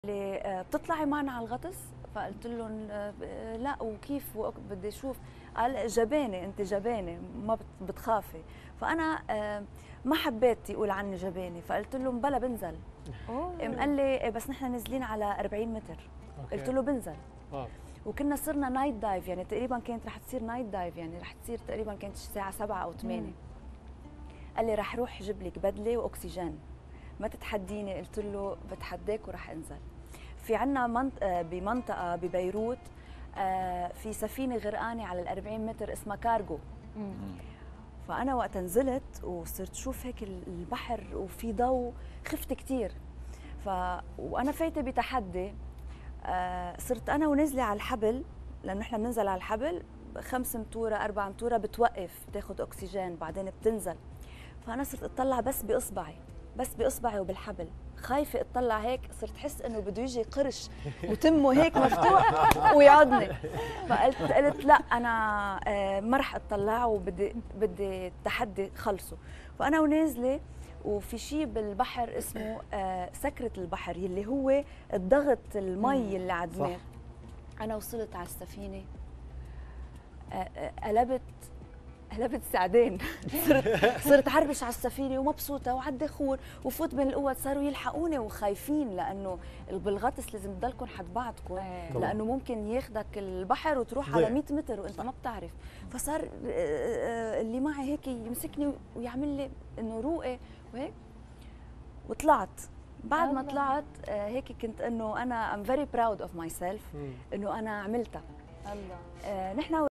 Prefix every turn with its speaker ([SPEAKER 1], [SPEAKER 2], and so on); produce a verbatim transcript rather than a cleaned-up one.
[SPEAKER 1] اللي آه، بتطلعي معنا على الغطس؟ فقلت لهم آه، لا وكيف بدي اشوف. قال جبانه، انت جبانه ما بت- بتخافي. فانا آه، ما حبيت يقول عني جبانه، فقلت لهم بلا بنزل. قام قال لي إيه بس نحن نازلين على أربعين متر.
[SPEAKER 2] أوكي.
[SPEAKER 1] قلت له بنزل.
[SPEAKER 2] واو.
[SPEAKER 1] وكنا صرنا نايت دايف، يعني تقريبا كانت رح تصير نايت دايف، يعني رح تصير تقريبا كانت الساعه سبعة او ثمانية. قال لي رح روح جيب لك بدله واكسجين، ما تتحديني. قلت له بتحداك ورح انزل. في عنا منط... آه، بمنطقه ببيروت آه، في سفينه غرقانه على الأربعين متر اسمها كارغو. فانا وقت نزلت وصرت شوف هيك البحر وفي ضوء، خفت كثير. ف وانا فايته بتحدي. آه، صرت انا ونازله على الحبل، لانه احنا بننزل على الحبل خمس متوره اربع متوره، بتوقف بتاخذ اكسجين بعدين بتنزل. فانا صرت اطلع بس باصبعي، بس باصبعي وبالحبل، خايفه اطلع هيك. صرت احس انه بده يجي قرش وتمه هيك مفتوح ويعضني. فقلت قلت لا انا آه، ما رح اطلع، وبدي بدي التحدي خلصه. فانا ونازله وفي شيء بالبحر اسمه آه، سكرة البحر، يلي هو الضغط المي اللي على الدماغ. انا وصلت على السفينه آه، آه، قلبت قلبت سعدين. صرت صرت عربش على السفينه ومبسوطه وعلى الدخول وفوت بين القوات. صاروا يلحقوني وخايفين، لانه بالغطس لازم تضلكم حد بعضكم، لانه ممكن ياخدك البحر وتروح على مية متر وانت ما بتعرف. فصار اللي معي هيك يمسكني ويعمل لي انه روقي وهيك، وطلعت. بعد ما طلعت هيك كنت انه انا I'm very proud of myself، انه انا عملتها. الله. نحن